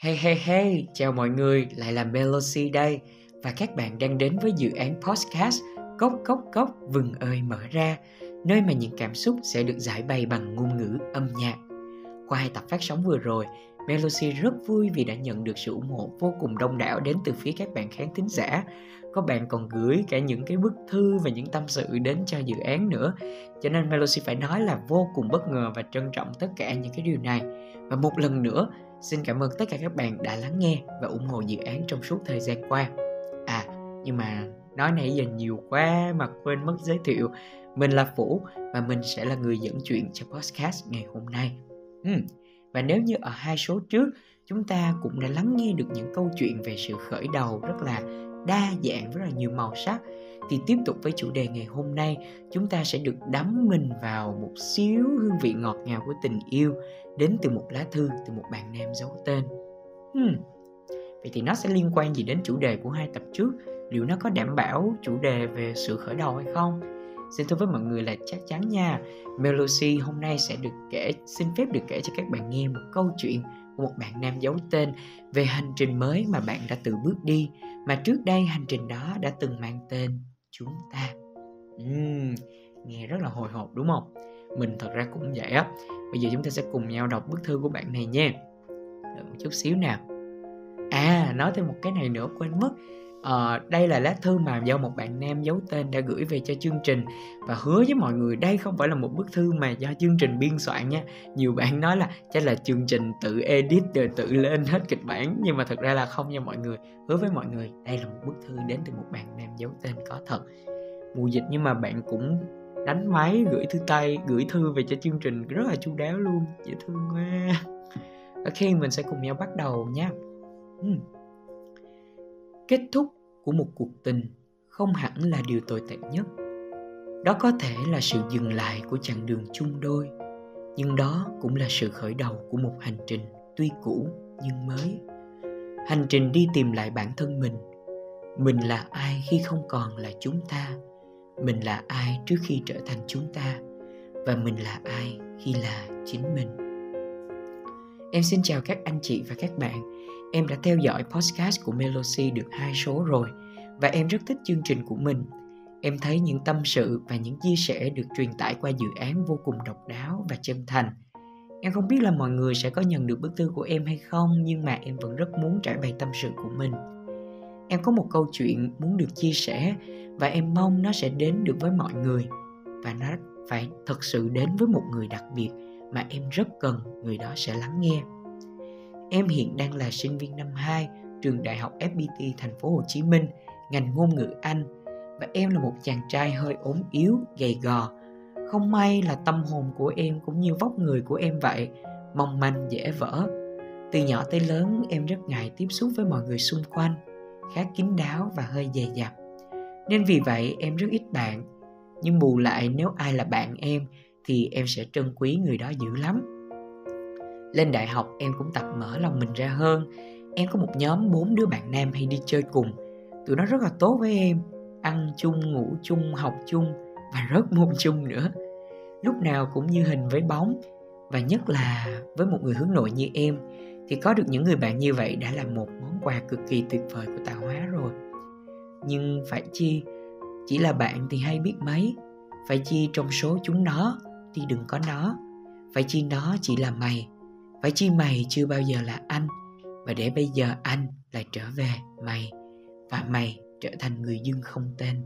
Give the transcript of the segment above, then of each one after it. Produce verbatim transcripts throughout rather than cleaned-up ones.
Hey hey hey, chào mọi người, lại là Melosi đây. Và các bạn đang đến với dự án podcast Cốc Cốc Cốc Vừng ơi mở ra, nơi mà những cảm xúc sẽ được giải bày bằng ngôn ngữ âm nhạc. Qua hai tập phát sóng vừa rồi, Melosi rất vui vì đã nhận được sự ủng hộ vô cùng đông đảo đến từ phía các bạn khán thính giả. Có bạn còn gửi cả những cái bức thư và những tâm sự đến cho dự án nữa. Cho nên Melosi phải nói là vô cùng bất ngờ và trân trọng tất cả những cái điều này. Và một lần nữa, xin cảm ơn tất cả các bạn đã lắng nghe và ủng hộ dự án trong suốt thời gian qua. À, nhưng mà nói nãy giờ nhiều quá mà quên mất giới thiệu. Mình là Phủ và mình sẽ là người dẫn chuyện cho podcast ngày hôm nay. Ừ. Và nếu như ở hai số trước, chúng ta cũng đã lắng nghe được những câu chuyện về sự khởi đầu rất là đa dạng, rất là nhiều màu sắc, thì tiếp tục với chủ đề ngày hôm nay, chúng ta sẽ được đắm mình vào một xíu hương vị ngọt ngào của tình yêu đến từ một lá thư từ một bạn nam giấu tên. Hmm. Vậy thì nó sẽ liên quan gì đến chủ đề của hai tập trước? Liệu nó có đảm bảo chủ đề về sự khởi đầu hay không? Xin thưa với mọi người là chắc chắn nha. Melosi hôm nay sẽ được kể, xin phép được kể cho các bạn nghe một câu chuyện của một bạn nam giấu tên về hành trình mới mà bạn đã tự bước đi, mà trước đây hành trình đó đã từng mang tên Chúng Ta. uhm, Nghe rất là hồi hộp đúng không? Mình thật ra cũng vậy á. Bây giờ chúng ta sẽ cùng nhau đọc bức thư của bạn này nha. Đợi một chút xíu nào. À, nói thêm một cái này nữa quên mất. À, đây là lá thư mà do một bạn nam giấu tên đã gửi về cho chương trình. Và hứa với mọi người đây không phải là một bức thư mà do chương trình biên soạn nha. Nhiều bạn nói là chắc là chương trình tự edit rồi tự lên hết kịch bản, nhưng mà thật ra là không nha mọi người. Hứa với mọi người đây là một bức thư đến từ một bạn nam giấu tên có thật. Mùa dịch nhưng mà bạn cũng đánh máy gửi thư tay, gửi thư về cho chương trình rất là chu đáo luôn, dễ thương quá. Ok, mình sẽ cùng nhau bắt đầu nha. uhm. Kết thúc của một cuộc tình không hẳn là điều tồi tệ nhất. Đó có thể là sự dừng lại của chặng đường chung đôi, nhưng đó cũng là sự khởi đầu của một hành trình tuy cũ nhưng mới. Hành trình đi tìm lại bản thân mình. Mình là ai khi không còn là chúng ta? Mình là ai trước khi trở thành chúng ta? Và mình là ai khi là chính mình? Em xin chào các anh chị và các bạn. Em đã theo dõi podcast của Melosi được hai số rồi và em rất thích chương trình của mình. Em thấy những tâm sự và những chia sẻ được truyền tải qua dự án vô cùng độc đáo và chân thành. Em không biết là mọi người sẽ có nhận được bức thư của em hay không, nhưng mà em vẫn rất muốn trải bày tâm sự của mình. Em có một câu chuyện muốn được chia sẻ và em mong nó sẽ đến được với mọi người, và nó phải thật sự đến với một người đặc biệt mà em rất cần người đó sẽ lắng nghe. Em hiện đang là sinh viên năm hai trường đại học ép pê tê thành phố Hồ Chí Minh, ngành ngôn ngữ Anh, và em là một chàng trai hơi ốm yếu, gầy gò. Không may là tâm hồn của em cũng như vóc người của em vậy, mong manh dễ vỡ. Từ nhỏ tới lớn em rất ngại tiếp xúc với mọi người xung quanh, khá kín đáo và hơi dè dặt. Nên vì vậy em rất ít bạn. Nhưng bù lại nếu ai là bạn em thì em sẽ trân quý người đó dữ lắm. Lên đại học em cũng tập mở lòng mình ra hơn. Em có một nhóm bốn đứa bạn nam hay đi chơi cùng. Tụi nó rất là tốt với em, ăn chung, ngủ chung, học chung và rớt môn chung nữa. Lúc nào cũng như hình với bóng. Và nhất là với một người hướng nội như em thì có được những người bạn như vậy đã là một món quà cực kỳ tuyệt vời của tạo hóa rồi. Nhưng phải chi, chỉ là bạn thì hay biết mấy. Phải chi trong số chúng nó thì đừng có nó. Phải chi nó chỉ là mày. Phải chi mày chưa bao giờ là anh. Và để bây giờ anh lại trở về mày, và mày trở thành người dưng không tên.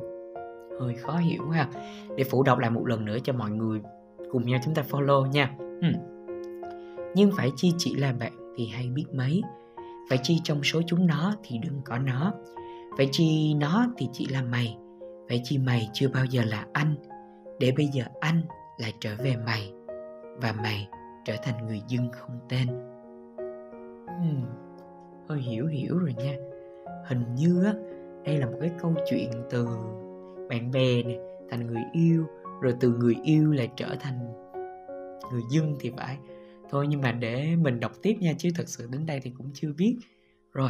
Hơi khó hiểu ha. Để Phủ đọc lại một lần nữa cho mọi người cùng nhau chúng ta follow nha. hmm. Nhưng phải chi chỉ là bạn thì hay biết mấy. Phải chi trong số chúng nó thì đừng có nó. Phải chi nó thì chỉ là mày. Phải chi mày chưa bao giờ là anh. Để bây giờ anh lại trở về mày, và mày trở thành người dưng không tên. hmm, Hơi hiểu hiểu rồi nha. Hình như á, đây là một cái câu chuyện từ bạn bè này thành người yêu, rồi từ người yêu lại trở thành người dưng thì phải. Thôi nhưng mà để mình đọc tiếp nha, chứ thật sự đến đây thì cũng chưa biết. Rồi.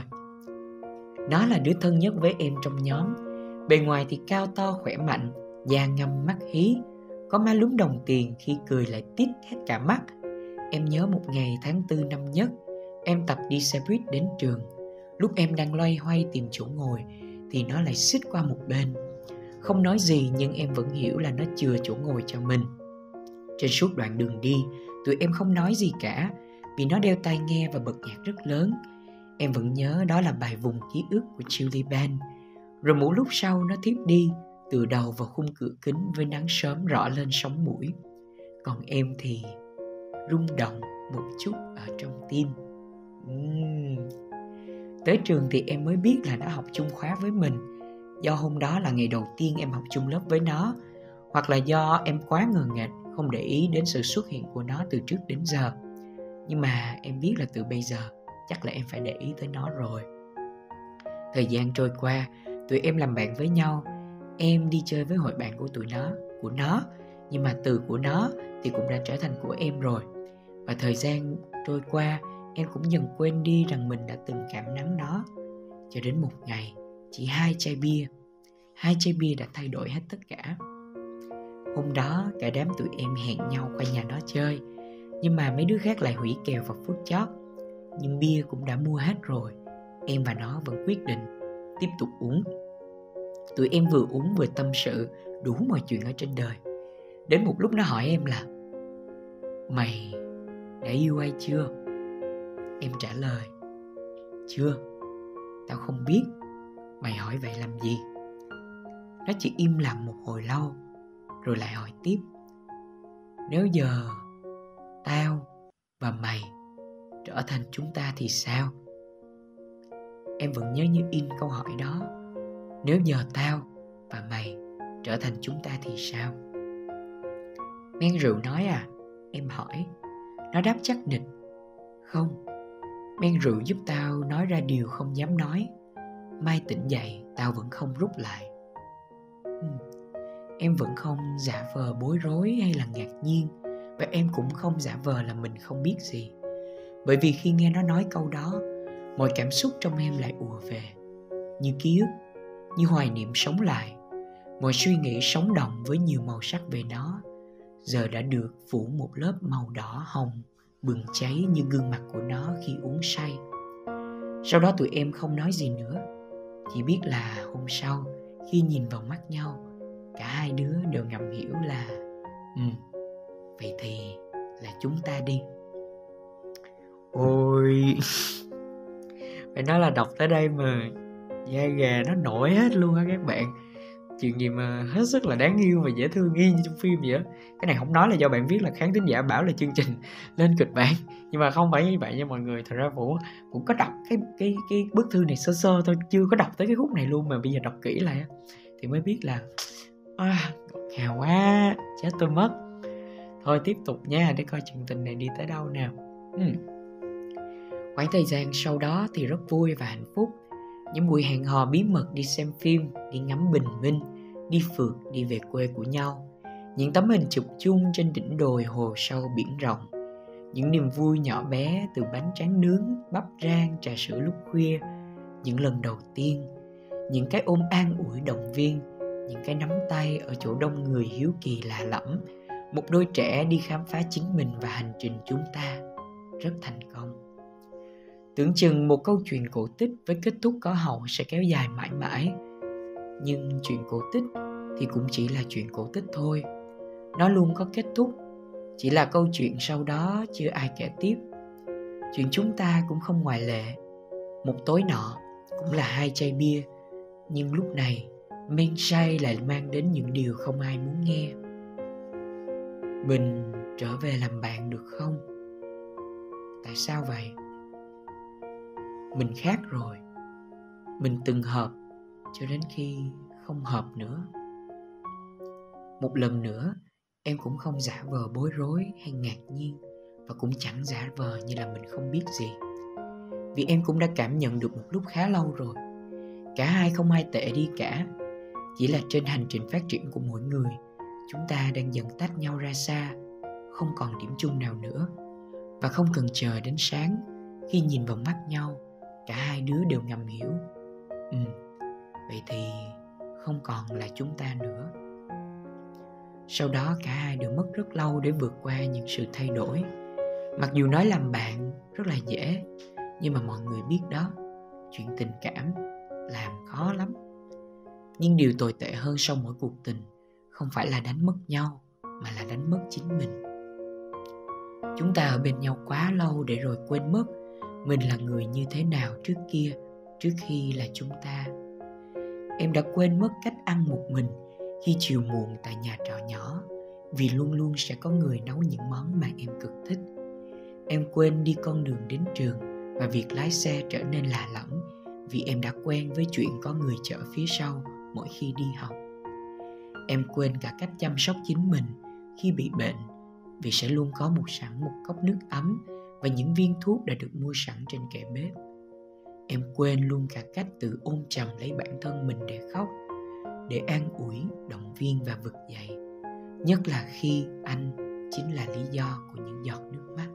Nó là đứa thân nhất với em trong nhóm. Bề ngoài thì cao to khỏe mạnh, da ngăm mắt hí, có má lúm đồng tiền, khi cười lại tít hết cả mắt. Em nhớ một ngày tháng tư năm nhất, Em tập đi xe buýt đến trường. Lúc em đang loay hoay tìm chỗ ngồi thì nó lại xích qua một bên. Không nói gì nhưng em vẫn hiểu là nó chừa chỗ ngồi cho mình. Trên suốt đoạn đường đi, tụi em không nói gì cả vì nó đeo tai nghe và bật nhạc rất lớn. Em vẫn nhớ đó là bài Vùng Ký Ức của Chili Band. Rồi một lúc sau nó thiếp đi, tựa đầu vào khung cửa kính với nắng sớm rọi lên sống mũi. Còn em thì rung động một chút ở trong tim. uhm. Tới trường thì em mới biết là nó học chung khóa với mình, do hôm đó là ngày đầu tiên em học chung lớp với nó, hoặc là do em quá ngờ nghệch không để ý đến sự xuất hiện của nó từ trước đến giờ. Nhưng mà em biết là từ bây giờ chắc là em phải để ý tới nó rồi. Thời gian trôi qua, tụi em làm bạn với nhau. Em đi chơi với hội bạn của tụi nó, của nó, nhưng mà từ của nó thì cũng đã trở thành của em rồi. Và thời gian trôi qua, em cũng dần quên đi rằng mình đã từng cảm nắng nó. Cho đến một ngày, chỉ hai chai bia, hai chai bia đã thay đổi hết tất cả. Hôm đó, cả đám tụi em hẹn nhau qua nhà nó chơi, nhưng mà mấy đứa khác lại hủy kèo vào phút chót. Nhưng bia cũng đã mua hết rồi, em và nó vẫn quyết định tiếp tục uống. Tụi em vừa uống vừa tâm sự đủ mọi chuyện ở trên đời. Đến một lúc nó hỏi em là: "Mày đã yêu ai chưa?" Em trả lời: "Chưa, tao không biết, mày hỏi vậy làm gì?" Nó chỉ im lặng một hồi lâu, rồi lại hỏi tiếp: "Nếu giờ tao và mày trở thành chúng ta thì sao?" Em vẫn nhớ như in câu hỏi đó. Nếu giờ tao và mày trở thành chúng ta thì sao? Men rượu nói à? Em hỏi. Nó đáp chắc nịch: "Không, men rượu giúp tao nói ra điều không dám nói. Mai tỉnh dậy tao vẫn không rút lại." uhm. Em vẫn không giả vờ bối rối hay là ngạc nhiên, và em cũng không giả vờ là mình không biết gì. Bởi vì khi nghe nó nói câu đó, mọi cảm xúc trong em lại ùa về, như ký ức, như hoài niệm sống lại. Mọi suy nghĩ sống động với nhiều màu sắc về nó giờ đã được phủ một lớp màu đỏ hồng bừng cháy như gương mặt của nó khi uống say. Sau đó tụi em không nói gì nữa, chỉ biết là hôm sau khi nhìn vào mắt nhau, cả hai đứa đều ngầm hiểu là Ừ, vậy thì là chúng ta đi. Ôi phải nói là đọc tới đây mà da gà nó nổi hết luôn á các bạn. Chuyện gì mà hết sức là đáng yêu và dễ thương y như trong phim vậy á. Cái này không nói là do bạn viết là khán thính giả bảo là chương trình lên kịch bản, nhưng mà không phải như vậy nha mọi người. Thật ra Vũ cũng có đọc cái cái cái bức thư này sơ sơ thôi, chưa có đọc tới cái khúc này luôn, mà bây giờ đọc kỹ lại thì mới biết là à, ngọt ngào quá, chết tôi mất. Thôi tiếp tục nha, để coi chuyện tình này đi tới đâu nào. ừ. Khoảng thời gian sau đó thì rất vui và hạnh phúc. Những buổi hẹn hò bí mật đi xem phim, đi ngắm bình minh, đi phượt, đi về quê của nhau. Những tấm hình chụp chung trên đỉnh đồi hồ sâu biển rộng. Những niềm vui nhỏ bé từ bánh tráng nướng, bắp rang, trà sữa lúc khuya. Những lần đầu tiên, những cái ôm an ủi động viên, những cái nắm tay ở chỗ đông người hiếu kỳ lạ lẫm. Một đôi trẻ đi khám phá chính mình và hành trình chúng ta rất thành công. Tưởng chừng một câu chuyện cổ tích với kết thúc có hậu sẽ kéo dài mãi mãi. Nhưng chuyện cổ tích thì cũng chỉ là chuyện cổ tích thôi. Nó luôn có kết thúc, chỉ là câu chuyện sau đó chưa ai kể tiếp. Chuyện chúng ta cũng không ngoại lệ. Một tối nọ cũng là hai chai bia, nhưng lúc này men say lại mang đến những điều không ai muốn nghe. Mình trở về làm bạn được không? Tại sao vậy? Mình khác rồi. Mình từng hợp cho đến khi không hợp nữa. Một lần nữa, em cũng không giả vờ bối rối hay ngạc nhiên, và cũng chẳng giả vờ như là mình không biết gì. Vì em cũng đã cảm nhận được một lúc khá lâu rồi. Cả hai không ai tệ đi cả. Chỉ là trên hành trình phát triển của mỗi người, chúng ta đang dần tách nhau ra xa, không còn điểm chung nào nữa. Và không cần chờ đến sáng, khi nhìn vào mắt nhau, cả hai đứa đều ngầm hiểu. Ừ, vậy thì không còn là chúng ta nữa. Sau đó cả hai đều mất rất lâu để vượt qua những sự thay đổi. Mặc dù nói làm bạn rất là dễ, nhưng mà mọi người biết đó, chuyện tình cảm làm khó lắm. Nhưng điều tồi tệ hơn sau mỗi cuộc tình không phải là đánh mất nhau, mà là đánh mất chính mình. Chúng ta ở bên nhau quá lâu để rồi quên mất mình là người như thế nào trước kia, trước khi là chúng ta. Em đã quên mất cách ăn một mình khi chiều muộn tại nhà trọ nhỏ, vì luôn luôn sẽ có người nấu những món mà em cực thích. Em quên đi con đường đến trường và việc lái xe trở nên lạ lẫm, vì em đã quen với chuyện có người chở phía sau mỗi khi đi học. Em quên cả cách chăm sóc chính mình khi bị bệnh, vì sẽ luôn có một sẵn một cốc nước ấm và những viên thuốc đã được mua sẵn trên kệ bếp. Em quên luôn cả cách tự ôm chầm lấy bản thân mình để khóc, để an ủi, động viên và vực dậy. Nhất là khi anh chính là lý do của những giọt nước mắt.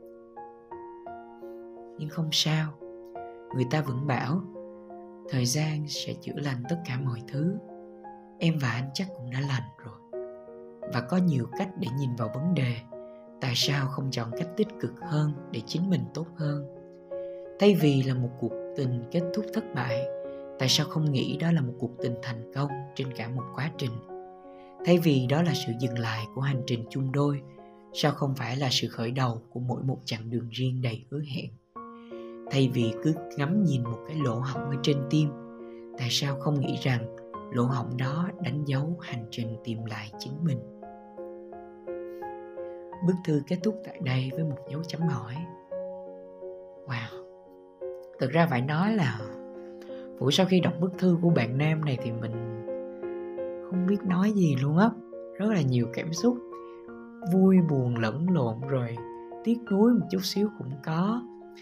Nhưng không sao, người ta vẫn bảo thời gian sẽ chữa lành tất cả mọi thứ. Em và anh chắc cũng đã lành rồi. Và có nhiều cách để nhìn vào vấn đề. Tại sao không chọn cách tích cực hơn để chính mình tốt hơn? Thay vì là một cuộc tình kết thúc thất bại, tại sao không nghĩ đó là một cuộc tình thành công trên cả một quá trình? Thay vì đó là sự dừng lại của hành trình chung đôi, sao không phải là sự khởi đầu của mỗi một chặng đường riêng đầy hứa hẹn? Thay vì cứ ngắm nhìn một cái lỗ hổng ở trên tim, tại sao không nghĩ rằng lỗ hổng đó đánh dấu hành trình tìm lại chính mình? Bức thư kết thúc tại đây với một dấu chấm hỏi. Wow! Thực ra phải nói là Vũ sau khi đọc bức thư của bạn nam này thì mình không biết nói gì luôn á. Rất là nhiều cảm xúc, vui buồn lẫn lộn, rồi tiếc nuối một chút xíu cũng có.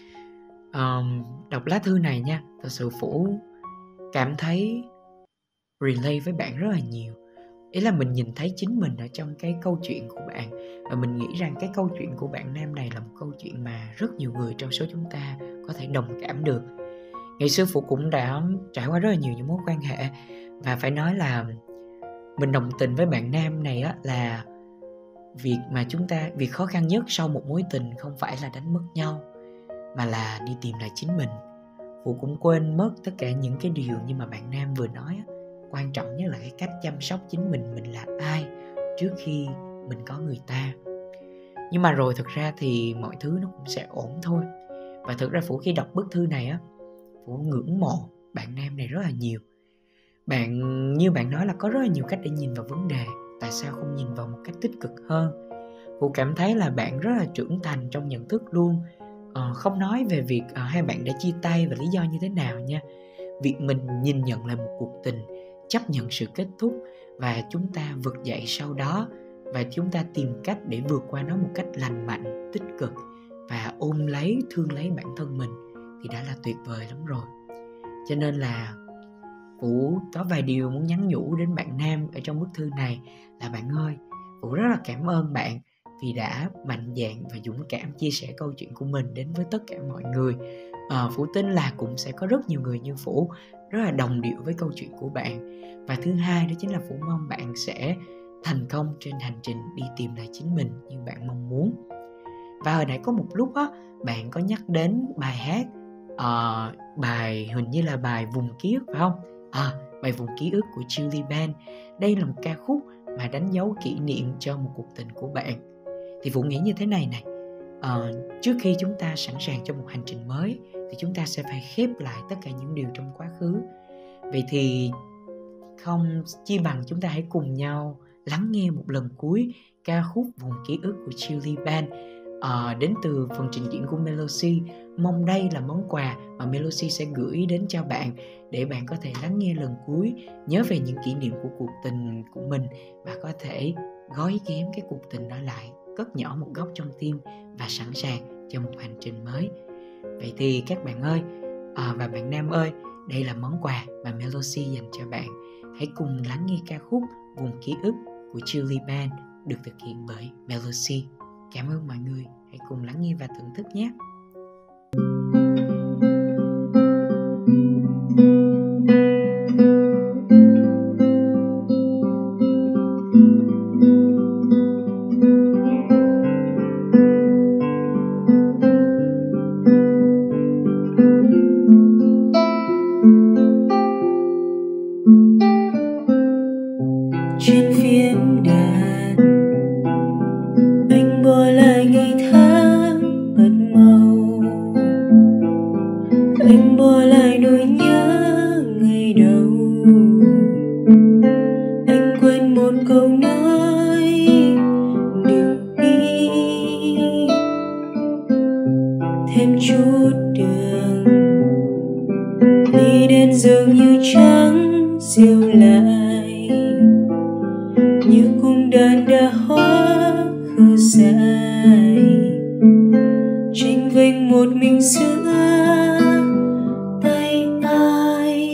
um, Đọc lá thư này nha, thật sự Vũ cảm thấy relate với bạn rất là nhiều. Ý là mình nhìn thấy chính mình ở trong cái câu chuyện của bạn. Và mình nghĩ rằng cái câu chuyện của bạn nam này là một câu chuyện mà rất nhiều người trong số chúng ta có thể đồng cảm được. Ngày xưa Phụ cũng đã trải qua rất là nhiều những mối quan hệ. Và phải nói là mình đồng tình với bạn nam này á, là việc mà chúng ta, việc khó khăn nhất sau một mối tình không phải là đánh mất nhau, mà là đi tìm lại chính mình. Phụ cũng quên mất tất cả những cái điều như mà bạn nam vừa nói á. Quan trọng nhất là cái cách chăm sóc chính mình, mình là ai trước khi mình có người ta. Nhưng mà rồi thực ra thì mọi thứ nó cũng sẽ ổn thôi. Và thực ra Phủ khi đọc bức thư này á, Phủ ngưỡng mộ bạn nam này rất là nhiều. Bạn, như bạn nói là có rất là nhiều cách để nhìn vào vấn đề. Tại sao không nhìn vào một cách tích cực hơn? Phủ cảm thấy là bạn rất là trưởng thành trong nhận thức luôn. Ờ, không nói về việc uh, hai bạn đã chia tay và lý do như thế nào nha. Việc mình nhìn nhận lại một cuộc tình, chấp nhận sự kết thúc và chúng ta vực dậy sau đó, và chúng ta tìm cách để vượt qua nó một cách lành mạnh, tích cực và ôm lấy, thương lấy bản thân mình thì đã là tuyệt vời lắm rồi. Cho nên là Vũ có vài điều muốn nhắn nhủ đến bạn nam ở trong bức thư này là: bạn ơi, Vũ rất là cảm ơn bạn vì đã mạnh dạn và dũng cảm chia sẻ câu chuyện của mình đến với tất cả mọi người. À, Vũ tin là cũng sẽ có rất nhiều người như Vũ rất là đồng điệu với câu chuyện của bạn. Và thứ hai đó chính là Vũ mong bạn sẽ thành công trên hành trình đi tìm lại chính mình như bạn mong muốn. Và hồi nãy có một lúc á, bạn có nhắc đến bài hát, uh, bài hình như là bài Vùng Ký ức phải không? À, bài Vùng Ký ức của Chillies Band. Đây là một ca khúc mà đánh dấu kỷ niệm cho một cuộc tình của bạn. Thì Vũ nghĩ như thế này này, uh, trước khi chúng ta sẵn sàng cho một hành trình mới thì chúng ta sẽ phải khép lại tất cả những điều trong quá khứ. Vậy thì không chi bằng chúng ta hãy cùng nhau lắng nghe một lần cuối ca khúc Vùng Ký ức của Chillies Band, uh, đến từ phần trình diễn của Melody. Mong đây là món quà mà Melody sẽ gửi đến cho bạn, để bạn có thể lắng nghe lần cuối, nhớ về những kỷ niệm của cuộc tình của mình và có thể gói ghém cái cuộc tình đó lại, cất nhỏ một góc trong tim và sẵn sàng cho một hành trình mới. Vậy thì các bạn ơi, à, và bạn nam ơi, đây là món quà mà Melody dành cho bạn. Hãy cùng lắng nghe ca khúc Vùng Ký ức của Chillies Band được thực hiện bởi Melody. Cảm ơn mọi người, hãy cùng lắng nghe và thưởng thức nhé. ngàn đã hóa khờ dại, tranh vênh một mình giữa tay ai.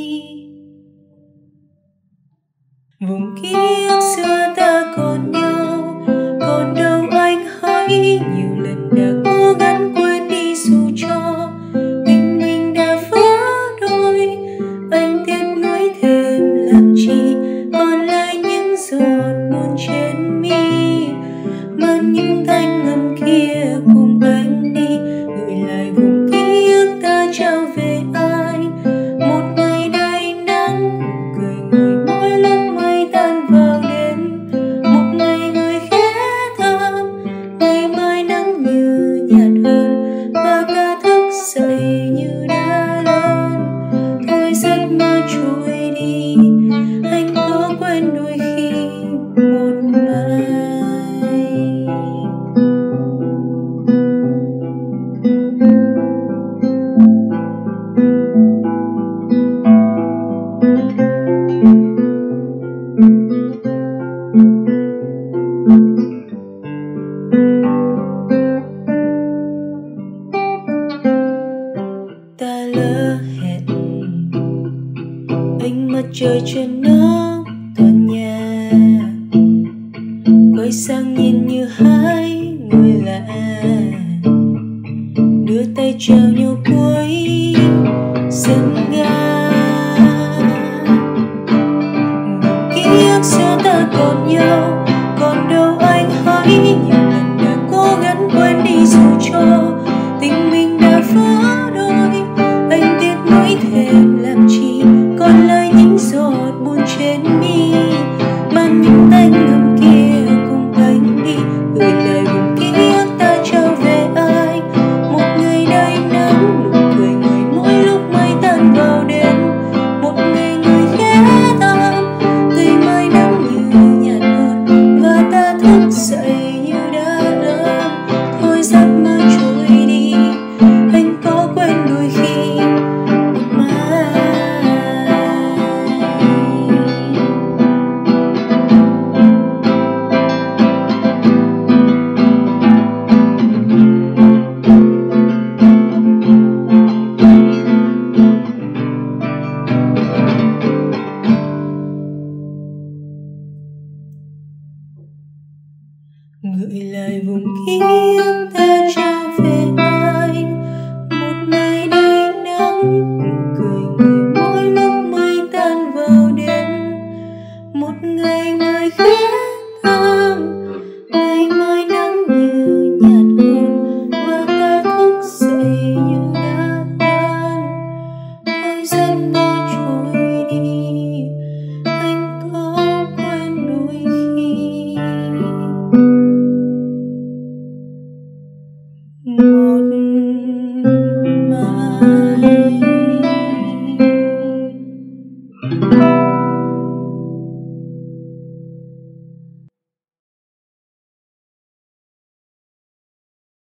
Vùng ký ức xưa ta còn nhau, còn đâu anh hãy nhiều lần đã cố gắng quên đi dù cho tình mình đã vỡ đôi. Anh tiếc nuối thêm làm chi, còn lại những giọt buồn trên mi, mang những thanh ngầm kia cùng anh đi, gửi lại vùng ký ức ta trao về ai. Một ngày đầy nắng cười người mỗi lúc mây tan vào đêm, một ngày người khẽ thầm, ngày mai nắng như nhạt hơn và ta thức dậy như đã lớn. Thôi giấc mơ trôi đi, anh có quên đôi khi một mai. Ta lỡ hẹn ánh mặt trời trên nắng tòa nhà, quay sang nhìn như hai người lạ, đưa tay chào nhau cuối sân ga. Vùng ký ức xưa ta còn nhau, còn đâu anh hãy nhiều lần đã cố gắng quên đi dù cho tình mình đã vỡ đôi. Anh tiếc nuối thêm làm chi, còn lại những giọt buồn trên mi, mang những tay ngầm kia cùng anh đi, gửi lại vùng ký ức ta trao về ai. Một ngày đầy nắng nụ cười người mỗi lúc mây tan vào đêm, một ngày người khẽ thầm, ngày mai nắng như nhạt hơn và ta thức dậy như đã lớn. Thôi giấc mơ trôi đi, anh có quên đôi khi một mai. Gửi lại vùng ký ức ta trao về anh. Một ngày đầy nắng nụ cười người mỗi lúc mây tan vào đêm, một ngày người khẽ